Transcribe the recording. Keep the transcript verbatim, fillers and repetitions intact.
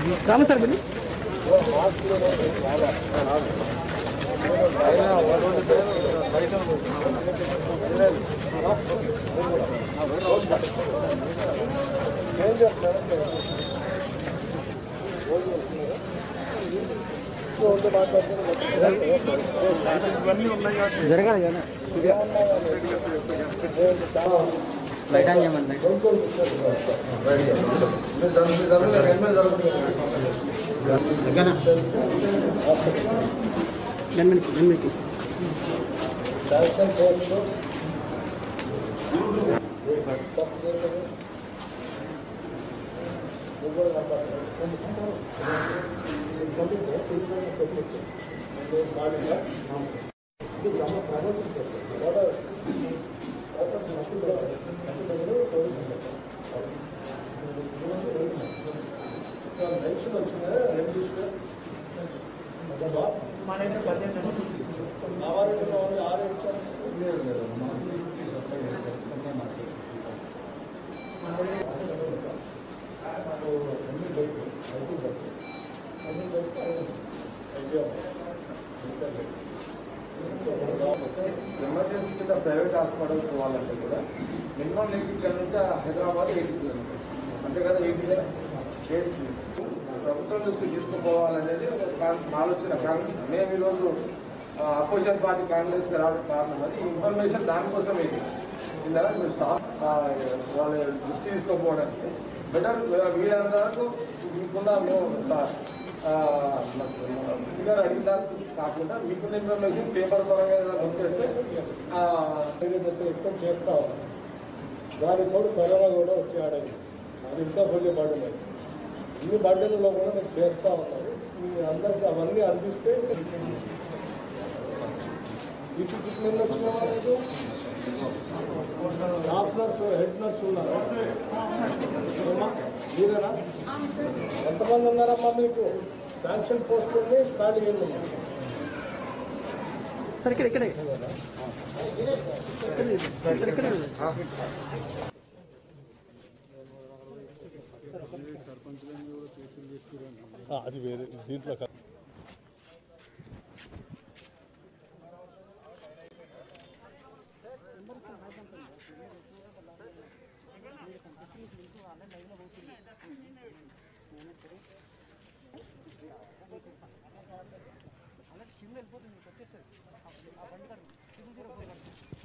Rama sir bill జరగాలి కదా బయట చేయమని ఎమర్జెన్సీ కింద ప్రైవేట్ హాస్పిటల్ పోవాలంటే కూడా మినిమం నీకు ఇక్కడ నుంచి హైదరాబాద్ ఎయిటీ కిలోమీటర్స్ అంతే కదా ఎయిటీ ఎయిట్ ప్రభుత్వం నుంచి తీసుకుపోవాలనేది ఒక ఆలోచన. కానీ మేము ఈరోజు అపోజిషన్ పార్టీ కాంగ్రెస్కి రావడం కారణం అది ఇన్ఫర్మేషన్ దానికోసం ఇది ఇందులో మీరు స్టాఫ్ వాళ్ళ దృష్టి తీసుకోకపోవడానికి బెటర్ వీళ్ళంత వరకు మీకున్న మేము ఫిగర్ అడిగిన కాకుండా మీకున్న ఇన్ఫర్మేషన్ పేపర్ పరంగా వచ్చేస్తే ఎక్కువ చేస్తా దాని తోడు కరోనా కూడా వచ్చి ఆడేది అది ఇంకా కొంచెం పడుతుంది. ఇన్ని బడ్డలలో కూడా నేను చేస్తూ ఉన్నాను. మీ అందరికీ అవన్నీ అందిస్తే డ్యూటీ చిట్లలో వచ్చిన వాళ్ళకు స్టాఫ్ నర్సు హెడ్ నర్సు ఉన్నారు మీరేనా? ఎంతమంది ఉన్నారమ్మా మీకు? శాంక్షన్ పోస్ట్ ఉంది, ఖాళీ ఏంది? సార్ ఇక్కడ ఇక్కడే అది వేరే దీంట్లో అలా కింద వెళ్ళిపోతుంది వచ్చేస్తుంది.